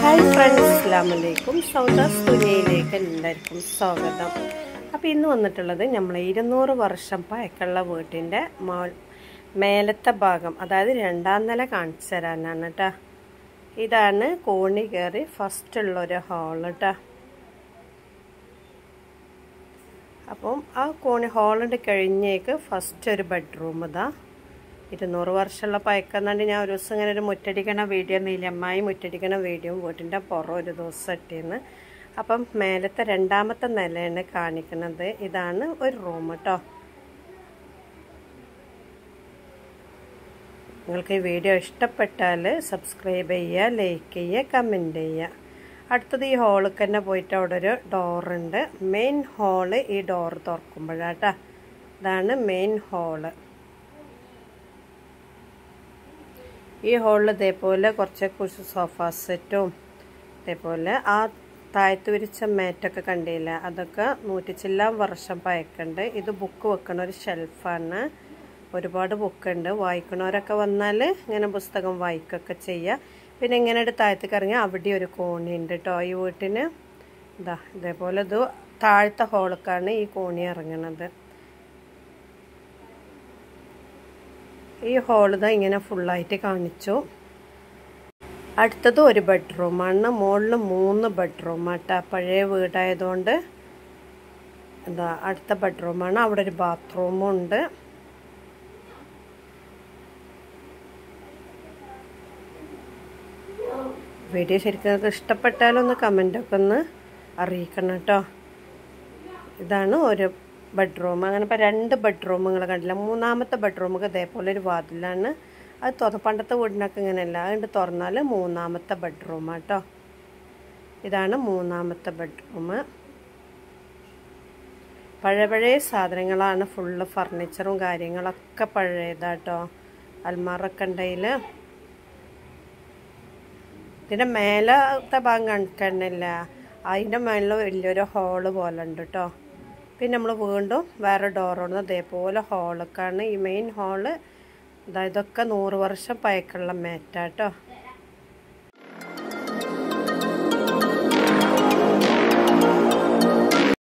Hi friends, അസ്സലാമലൈക്കും. സൗദാസ് ദുനിയയിലേക്ക് എല്ലാവർക്കും സ്വാഗതം. അപ്പോൾ ഇന്ന് വന്നിട്ടുള്ളത് നമ്മൾ 200 വർഷം പഴക്കമുള്ള വീട്ടിൻ്റെ മേലത്തെ ഭാഗം, അതായത് രണ്ടാം നില കാണിച്ചു തരാനാണ് കേട്ടോ. ഇതാണ് കോണി കയറി ഫസ്റ്റുള്ളൊരു ഹാള് കേട്ടോ. അപ്പം ആ കോണി ഹാളിൻ്റെ കഴിഞ്ഞേക്ക് ഫസ്റ്റ് ഒരു ബെഡ്റൂം ഇതാ. 200 വർഷമുള്ള പഴക്കന്നാണ്ട് ഞാൻ ഒരു ദിവസം ഇങ്ങനെ ഒരു മുറ്റടിക്കണ വീഡിയോ, നീലമ്മായി മുറ്റടിക്കണ വീഡിയോ വീട്ടിൻ്റെ പുറം ഒരു ദിവസം ഇട്ടിരുന്നു. അപ്പം മേലത്തെ രണ്ടാമത്തെ നിലയാണ് കാണിക്കുന്നത്. ഇതാണ് ഒരു റൂം കേട്ടോ. നിങ്ങൾക്ക് ഈ വീഡിയോ ഇഷ്ടപ്പെട്ടാൽ സബ്സ്ക്രൈബ് ചെയ്യുക, ലൈക്ക് ചെയ്യുക, കമൻറ്റ് ചെയ്യുക. അടുത്തത് ഈ ഹോളിൽ തന്നെ പോയിട്ട് അവിടെ ഒരു ഡോറുണ്ട്. മെയിൻ ഹോള് ഈ ഡോറ് തുറക്കുമ്പോഴാട്ടോ. ഇതാണ് മെയിൻ ഹോള്. ഈ ഹോളിൽ ഇതേപോലെ കുറച്ച് സോഫ സെറ്റും ഇതേപോലെ ആ താഴത്ത് വിരിച്ച മാറ്റൊക്കെ കണ്ടില്ല, അതൊക്കെ 100 ചില്ലാൻ വർഷം പഴക്കമുണ്ട്. ഇത് ബുക്ക് വെക്കണ ഒരു ഷെൽഫാണ്. ഒരുപാട് ബുക്കുണ്ട്. വായിക്കണവരൊക്കെ വന്നാൽ ഇങ്ങനെ പുസ്തകം വായിക്കുകയൊക്കെ ചെയ്യുക. പിന്നെ ഇങ്ങനെ താഴത്തേക്ക് ഇറങ്ങി അവിടെ ഒരു കോണിയുണ്ട് കേട്ടോ ഈ വീട്ടിന്. ഇതേപോലെ ഇത് താഴത്തെ ഹോളിലേക്കാണ് ഈ കോണി ഇറങ്ങണത്. ഈ ഹോൾ ഇതാ ഇങ്ങനെ ഫുള്ളായിട്ട് കാണിച്ചു. അടുത്തത് ഒരു ബെഡ്റൂമാണ്. മുകളിൽ 3 ബെഡ്റൂമാട്ടോ. പഴയ വീടായതുകൊണ്ട് എന്താ അടുത്ത ബെഡ്റൂമാണ്. അവിടെ ഒരു ബാത്റൂമും ഉണ്ട്. വീഡിയോ ശരിക്കും ഇഷ്ടപ്പെട്ടാലൊന്ന് കമൻ്റൊക്കെ ഒന്ന് അറിയിക്കണം കേട്ടോ. ഇതാണ് ഒരു ബെഡ്റൂം. അങ്ങനെ ഇപ്പോൾ 2 ബെഡ്റൂമുകൾ കണ്ടില്ല. മൂന്നാമത്തെ ബെഡ്റൂമൊക്കെ ഇതേപോലെ ഒരു വാതിലാണ്. അത് പണ്ടത്തെ വീടിനൊക്കെ ഇങ്ങനെയല്ല. അതുകൊണ്ട് തുറന്നാൽ മൂന്നാമത്തെ ബെഡ്റൂമാട്ടോ. ഇതാണ് മൂന്നാമത്തെ ബെഡ്റൂം. പഴയ സാധനങ്ങളാണ്. ഫുള്ള് ഫർണിച്ചറും കാര്യങ്ങളൊക്കെ പഴയതാട്ടോ. അൽമാറൊക്കെ ഉണ്ടെങ്കിൽ ഇതിൻ്റെ മേലത്തെ ഭാഗം കാണിക്കണില്ല. അതിൻ്റെ മേളിൽ വലിയൊരു ഹോള് പോലെ ഉണ്ട് കേട്ടോ. പിന്നെ നമ്മൾ വീണ്ടും വേറെ ഡോറോന്ന് അതേപോലെ ഹോളൊക്കെയാണ്. ഈ മെയിൻ ഹോള് ഇതൊക്കെ 100 വർഷം പഴക്കമുള്ള മാറ്റാട്ടോ.